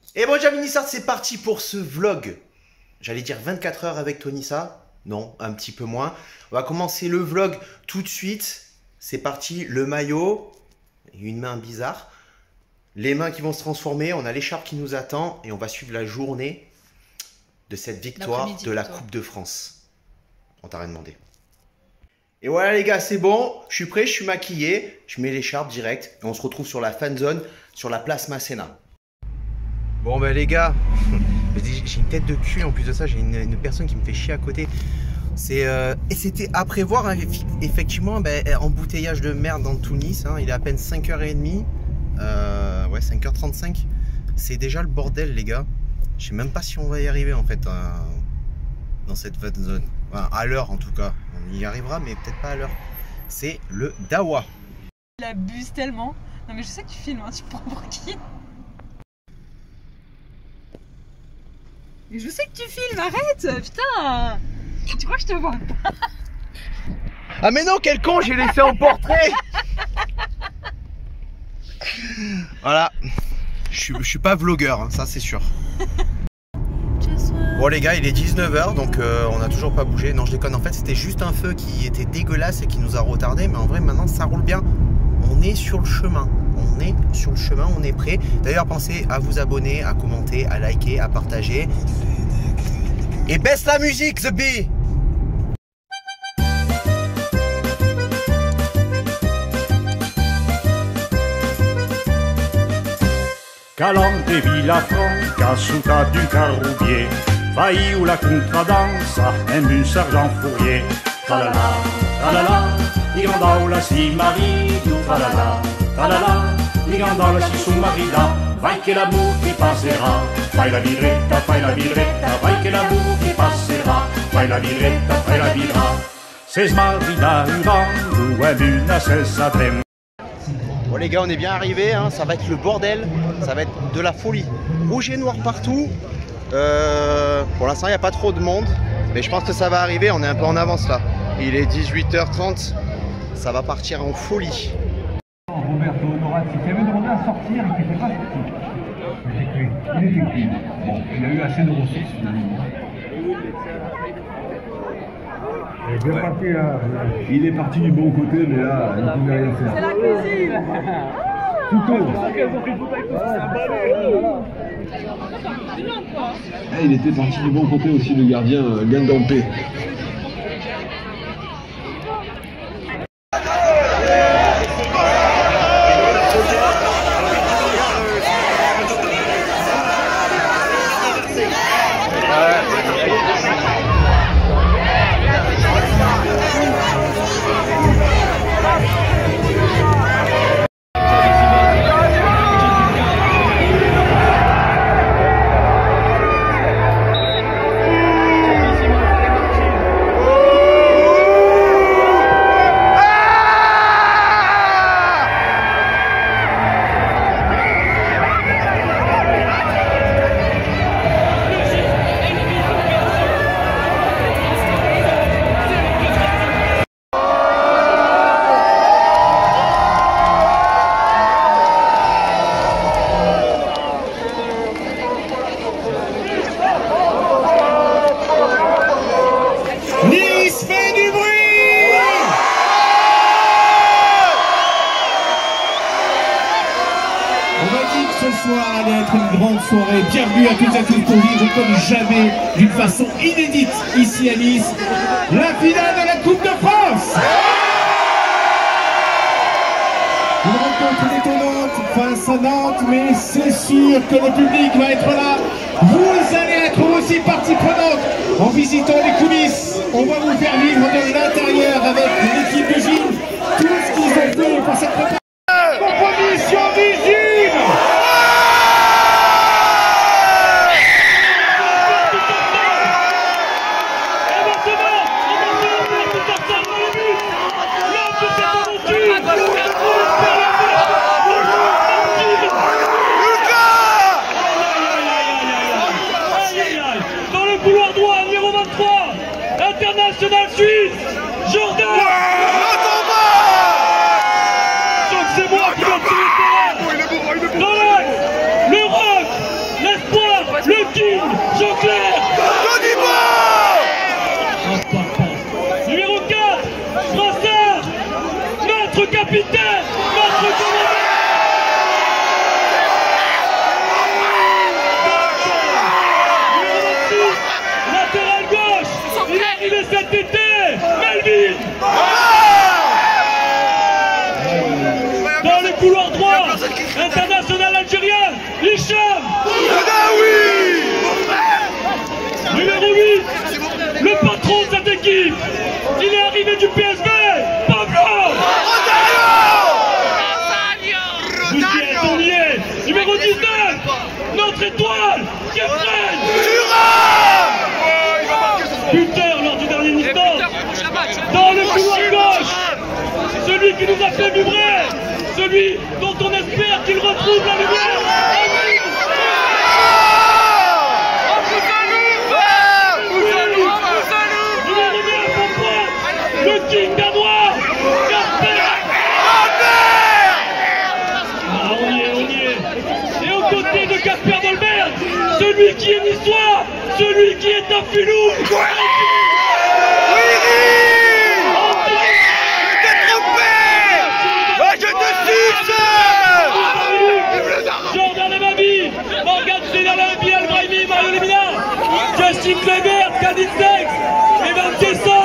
Et bon, Jaminissart, c'est parti pour ce vlog. J'allais dire 24 heures avec Tonissa. Non, un petit peu moins. On va commencer le vlog tout de suite. C'est parti, le maillot. Une main bizarre. Les mains qui vont se transformer. On a l'écharpe qui nous attend. Et on va suivre la journée de cette victoire de la Coupe de France. On t'a rien demandé. Et voilà les gars, c'est bon. Je suis prêt, je suis maquillé. Je mets l'écharpe direct. Et on se retrouve sur la fan zone, sur la place Masséna. Bon ben les gars, j'ai une tête de cul, en plus de ça j'ai une personne qui me fait chier à côté. Et c'était à prévoir, hein, effectivement, embouteillage de merde dans tout Nice, hein, il est à peine 5h30, ouais 5h35, c'est déjà le bordel les gars. Je sais même pas si on va y arriver en fait dans cette fan zone, enfin, à l'heure en tout cas, on y arrivera mais peut-être pas à l'heure. C'est le Dawa. Il abuse tellement, non mais je sais que tu filmes, hein, tu prends pour qui? Mais je sais que tu filmes, arrête, putain. Tu crois que je te vois pas? Ah mais non, quel con, j'ai laissé en portrait. Voilà, je suis pas vlogueur, hein, ça c'est sûr. Bon les gars, il est 19h, donc on n'a toujours pas bougé. Non je déconne, en fait c'était juste un feu qui était dégueulasse et qui nous a retardé. Mais en vrai maintenant ça roule bien, on est sur le chemin. On est sur le chemin, on est prêt. D'ailleurs, pensez à vous abonner, à commenter, à liker, à partager. Et baisse la musique, The Bee! Calante Villafranca, Souta du Caroubier, Failli ou la contradanza, même un sergent Fourier. Talala, talala, Liganda ou la Simarie, du talala, talala, Liganda la Sisoumarida, vai que l'amour qui passera, vai la viretta, vai que l'amour qui passera, vai la viretta, c'est marida, un vent, ou un lune à cessa dem. Bon les gars, on est bien arrivés, hein, ça va être le bordel, ça va être de la folie. Rouge et noir partout. Pour l'instant il n'y a pas trop de monde, mais je pense que ça va arriver, on est un peu en avance là. Il est 18h30, ça va partir en folie. Roberto Honorati qui avait demandé à sortir et qui ne fait pas sortir. Il était cuit. Bon, il a eu assez de ressources finalement. Il est parti du bon côté, mais là, il ne pouvait rien faire. C'est la cuisine. Il était parti du bon côté aussi, le gardien Gandampé. Allait être une grande soirée. Bienvenue à toutes et à tous pour vivre comme jamais, d'une façon inédite, ici à Nice, la finale de la Coupe de France. Une rencontre étonnante face à Nantes, mais c'est sûr que le public va être là. Vous allez être aussi partie prenante en visitant les coulisses. On va vous faire vivre de l'intérieur avec l'équipe de Gilles, tout ce qu'ils ont fait pour cette proposition visible. Dans le couloir droit, numéro 23, international suisse, Jordan. Donc c'est moi qui vais tirer le terrain. Dans l'axe, le rock, le patron de cette équipe. Il est arrivé du PSV, Pablo Busquets, on y est. Numéro 19, notre étoile, Kefren buteur lors du dernier mi-temps. Dans le couloir gauche, celui qui nous a fait vibrer, celui dont on espère qu'il retrouve la lumière. Le king danois, Kasper. Ah, on y est. Et aux côtés de Kasper Dolberg, celui qui est niçois, celui qui est un filou. Jordan Amavi, Morgan Zenala, Bilal Brahimi, Mario Lemina, Justin Kleber, Kadin Dex, Evan Tesson.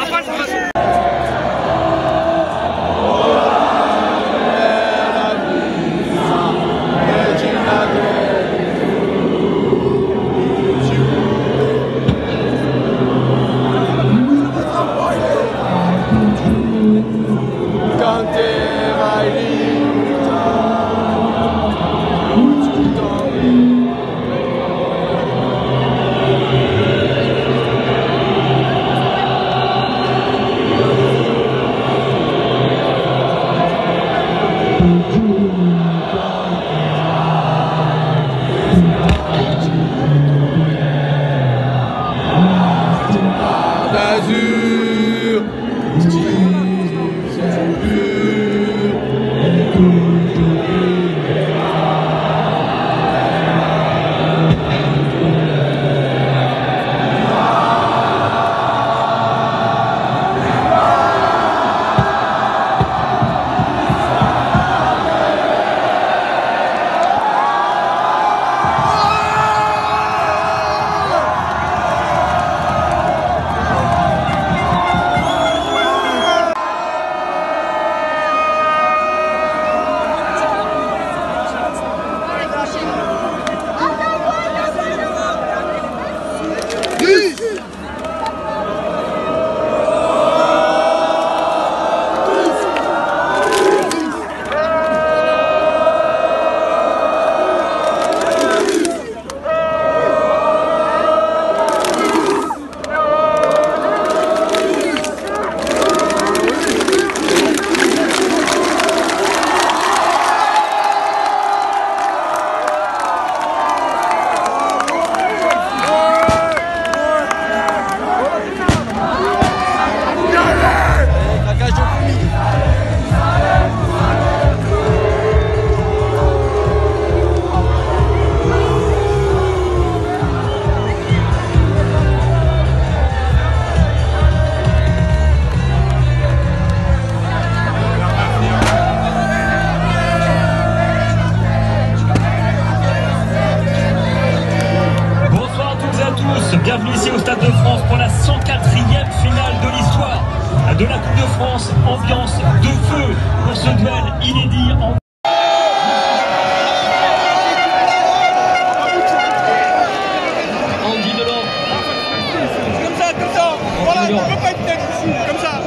Bienvenue ici au Stade de France pour la 104e finale de l'histoire de la Coupe de France. Ambiance de feu pour ce duel inédit en... Andy Delors. Comme ça. Voilà, on ne peut pas être tête ici, comme ça.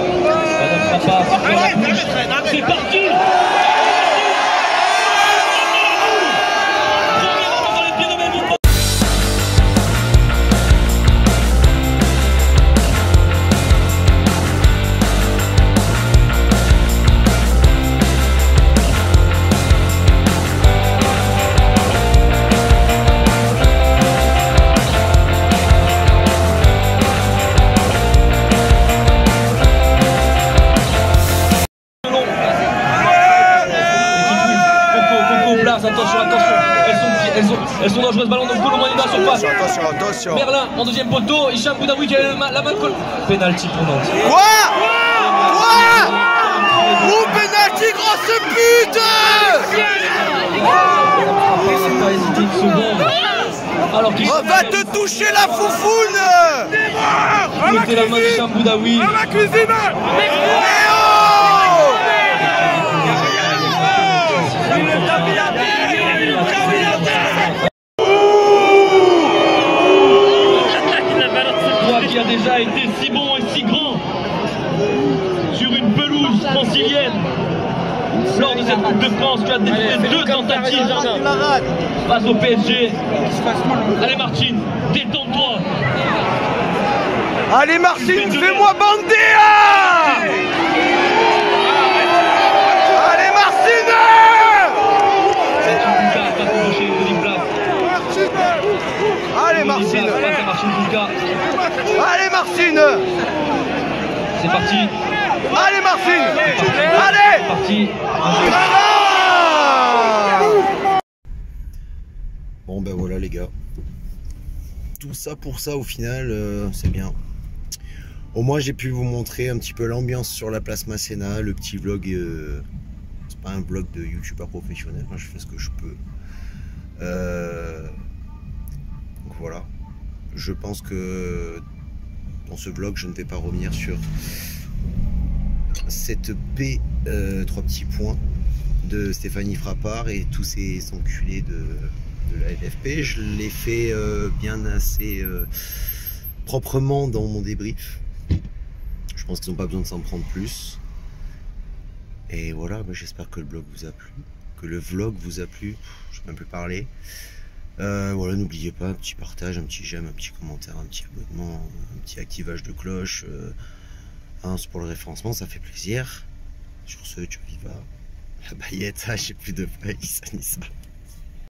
C'est parti. Attention, elles sont dangereuses, ballon de Kolo Moïna sur passe. Attention. Merlin en deuxième poteau, Hicham Boudaoui qui a la main de pénalty pour Nantes. Quoi Ou pénalty, grosse pute. On va pas hésiter une seconde. Alors qu'il va te toucher la foufoune. C'était la main d'Hicham Boudaoui. La cuisine. Coupe de France, tu as décidé 2 tentatives face au PSG. Allez Martine, détends-toi. Allez Martine, fais-moi bander. Allez Martine. Allez Martine. Allez Martine. C'est parti. Allez Martine. Allez. C'est parti. Bon ben voilà les gars. Tout ça pour ça au final, c'est bien. Au moins j'ai pu vous montrer un petit peu l'ambiance sur la place Masséna, le petit vlog. C'est pas un vlog de youtubeur professionnel, moi je fais ce que je peux. Donc voilà. Je pense que dans ce vlog je ne vais pas revenir sur cette P 3 petits points de Stéphanie Frappard et tous ces enculés de la LFP. Je l'ai fait bien assez proprement dans mon débrief. Je pense qu'ils n'ont pas besoin de s'en prendre plus. Et voilà, j'espère que le blog vous a plu, que le vlog vous a plu. Je ne sais même plus parler. Voilà, n'oubliez pas un petit partage, un petit j'aime, un petit commentaire, un petit abonnement, un petit activage de cloche. C'est pour le référencement, ça fait plaisir. Sur ce, tu viva la baillette, j'ai plus de feuilles, ça.